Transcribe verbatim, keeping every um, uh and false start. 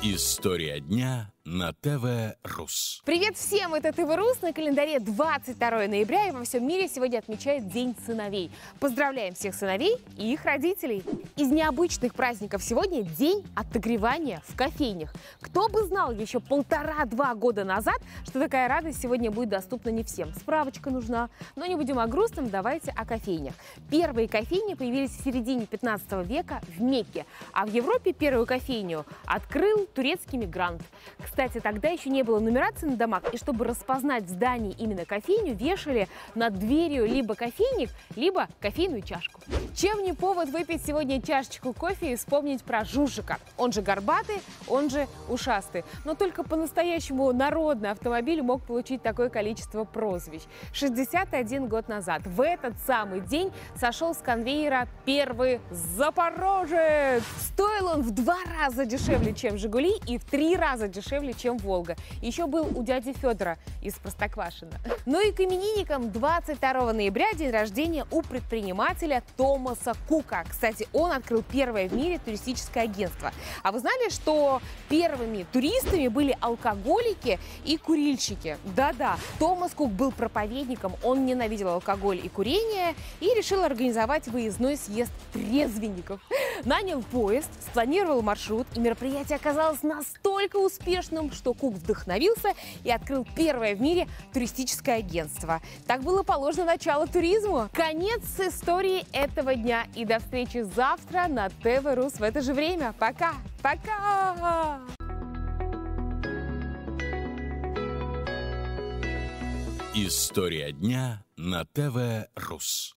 История дня на ТВ Рус. Привет всем, это ТВ Рус. На календаре двадцать второе ноября, и во всем мире сегодня отмечают День сыновей. Поздравляем всех сыновей и их родителей. Из необычных праздников сегодня день отогревания в кофейнях. Кто бы знал еще полтора-два года назад, что такая радость сегодня будет доступна не всем. Справочка нужна. Но не будем о грустном, давайте о кофейнях. Первые кофейни появились в середине пятнадцатого века в Мекке, а в Европе первую кофейню открыл турецкий мигрант. Кстати, тогда еще не было нумерации на домах, и чтобы распознать в здании именно кофейню, вешали над дверью либо кофейник, либо кофейную чашку. Чем не повод выпить сегодня чашечку кофе и вспомнить про Жужика? Он же горбатый, он же ушастый. Но только по-настоящему народный автомобиль мог получить такое количество прозвищ. шестьдесят один год назад в этот самый день сошел с конвейера первый Запорожец. Стоил он в два раза дешевле, чем Жигули, и в три раза дешевле, чем Волга. Еще был у дяди Федора из Простоквашино. Ну и к именинникам двадцать второго ноября день рождения у предпринимателя Томаса Кука. Кстати, он открыл первое в мире туристическое агентство. А вы знали, что первыми туристами были алкоголики и курильщики? Да-да, Томас Кук был проповедником, он ненавидел алкоголь и курение и решил организовать выездной съезд трезвенников. Нанял поезд, спланировал маршрут, и мероприятие оказалось настолько успешным, что Кук вдохновился и открыл первое в мире туристическое агентство. Так было положено начало туризму. Конец истории этого дня. И до встречи завтра на ТВ Рус в это же время. Пока! Пока! История дня на ТВ Рус.